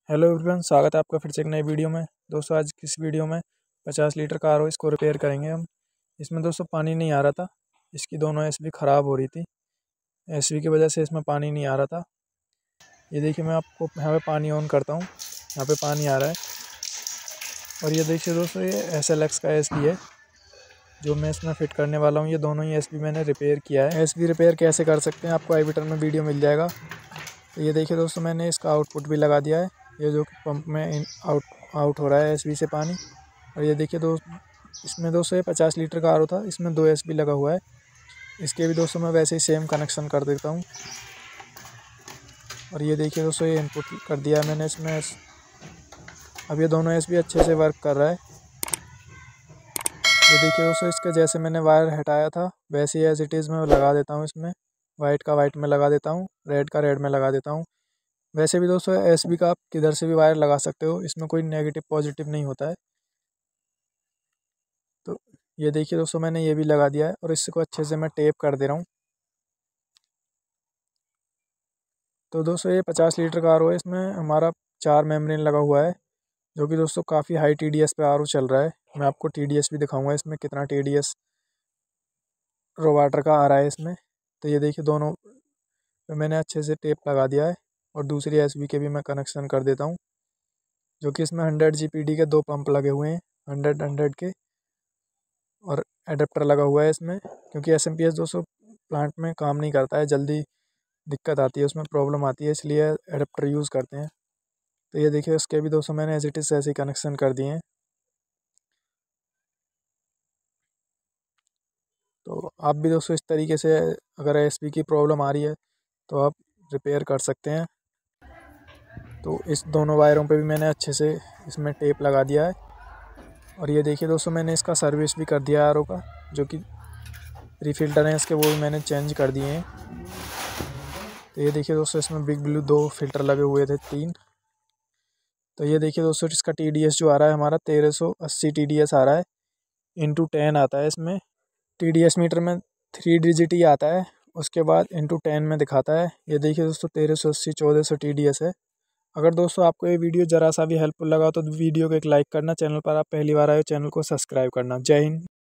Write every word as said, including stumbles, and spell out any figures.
Hello everyone, स्वागत है आपका फिर से एक नई वीडियो में। दोस्तों आज की इस वीडियो में पचास लीटर का आर ओ इसको रिपेयर करेंगे हम। इसमें दोस्तों पानी नहीं आ रहा था, इसकी दोनों एसबी ख़राब हो रही थी, एसबी की वजह से इसमें पानी नहीं आ रहा था। ये देखिए, मैं आपको यहाँ पे पानी ऑन करता हूँ, यहाँ पे पानी आ रहा है। और ये देखिए दोस्तों, ये एस एल एक्स का एसबी है जो मैं इसमें फ़िट करने वाला हूँ। ये दोनों ही एसबी मैंने रिपेयर किया है। एसबी रिपेयर कैसे कर सकते हैं आपको आई बटन में वीडियो मिल जाएगा। तो ये देखिए दोस्तों, मैंने इसका आउटपुट भी लगा दिया है, ये जो कि पंप में इन आउट आउट हो रहा है एसबी से पानी। और ये देखिए दोस्त, इसमें दोस्तों ये पचास लीटर का आर ओ था, इसमें दो एसबी लगा हुआ है। इसके भी दोस्तों मैं वैसे ही सेम कनेक्शन कर देता हूँ। और ये देखिए दोस्तों, ये इनपुट कर दिया है मैंने इसमें। अब ये दोनों एसबी अच्छे से वर्क कर रहा है। ये देखिए दोस्तों, इसके जैसे मैंने वायर हटाया था वैसे ही एज इट इज़ मैं लगा देता हूँ इसमें। वाइट का वाइट में लगा देता हूँ, रेड का रेड में लगा देता हूँ। वैसे भी दोस्तों एसबी का आप किधर से भी वायर लगा सकते हो, इसमें कोई नेगेटिव पॉजिटिव नहीं होता है। तो ये देखिए दोस्तों, मैंने ये भी लगा दिया है और इसको अच्छे से मैं टेप कर दे रहा हूँ। तो दोस्तों ये पचास लीटर का आर ओ है, इसमें हमारा चार मेम्ब्रेन लगा हुआ है जो कि दोस्तों काफ़ी हाई टी डी एस पे आर ओ चल रहा है। मैं आपको टी डी एस भी दिखाऊंगा इसमें कितना T D S RO water का आ रहा है इसमें। तो ये देखिए, दोनों पे मैंने अच्छे से टेप लगा दिया है और दूसरी एसबी के भी मैं कनेक्शन कर देता हूँ, जो कि इसमें हंड्रेड जी पी डी के दो पंप लगे हुए हैं, हंड्रेड हंड्रेड के। और एडेप्टर लगा हुआ है इसमें, क्योंकि एस एम पी एस दोस्तों प्लांट में काम नहीं करता है, जल्दी दिक्कत आती है, उसमें प्रॉब्लम आती है, इसलिए एडेप्टर यूज़ करते हैं। तो ये देखिए, उसके भी दोस्तों मैंने एज इट इज़ ऐसे ही कनेक्शन कर दिए हैं। तो आप भी दोस्तों इस तरीके से अगर एस पी की प्रॉब्लम आ रही है तो आप रिपेयर कर सकते हैं। तो इस दोनों वायरों पे भी मैंने अच्छे से इसमें टेप लगा दिया है। और ये देखिए दोस्तों, मैंने इसका सर्विस भी कर दिया है आर ओ का, जो कि रीफिल्टर हैं इसके वो भी मैंने चेंज कर दिए हैं। तो ये देखिए दोस्तों, इसमें बिग ब्लू दो फिल्टर लगे हुए थे, तीन। तो ये देखिए दोस्तों, इसका टी डी एस जो आ रहा है हमारा तेरह सौ अस्सी टी डी एस आ रहा है, इंटू टेन आता है इसमें। टी डी एस मीटर में थ्री डिजिट ही आता है, उसके बाद इंटू टेन में दिखाता है। ये देखिए दोस्तों, तेरह सौ अस्सी चौदह सौ टी डी एस है। अगर दोस्तों आपको ये वीडियो ज़रा सा भी हेल्पफुल लगा तो वीडियो को एक लाइक करना, चैनल पर आप पहली बार आए हो चैनल को सब्सक्राइब करना। जय हिंद।